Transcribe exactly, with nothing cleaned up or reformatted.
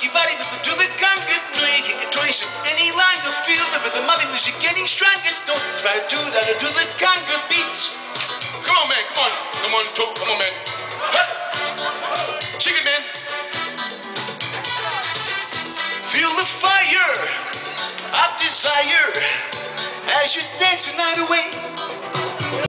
your body with the do the conga. No, you can get twice any longer. Feel the rhythm of it as you're getting stronger. Don't try to do that or do the conga beats. Come on, man, come on. Come on, toe, come on, man. Huh? Chicken, man. Feel the fire of desire as you dance the night away.